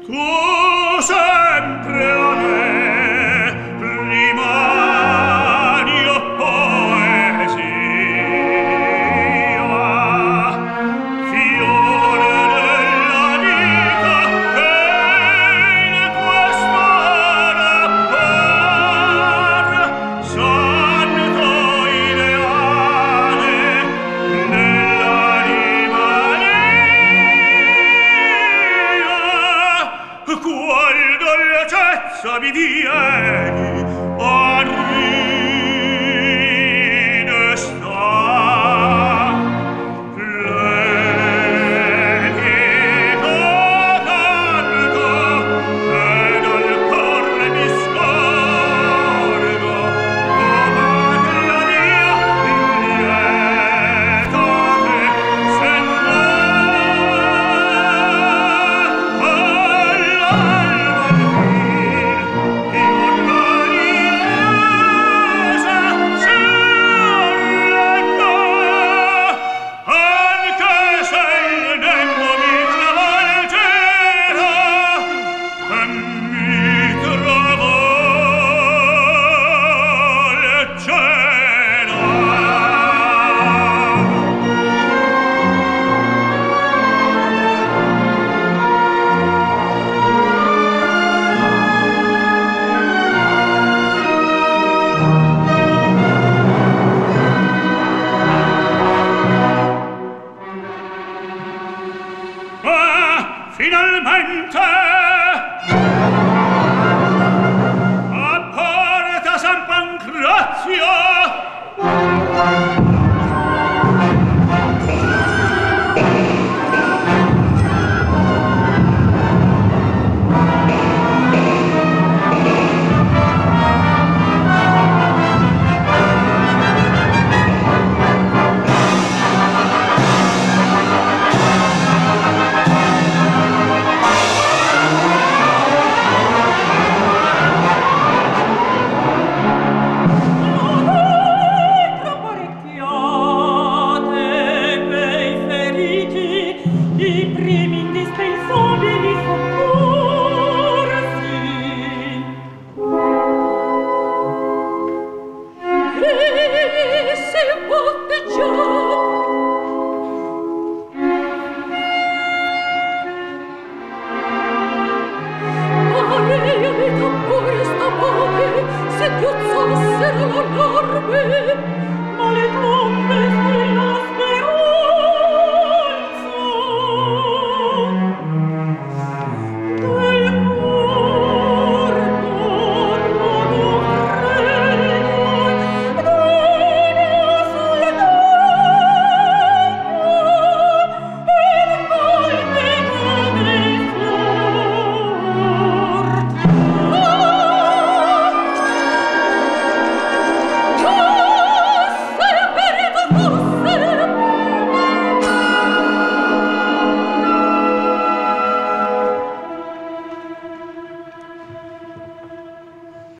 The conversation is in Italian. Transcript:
Tu sempre a me rimani, o poesia, fiore della vita che in questo rapport santo ideale nell'anima mia. Qual dolcezza mi vieni a ridestar, l'etico canto che dal cuore mi scorgo, o patria mia lieta che se finalmente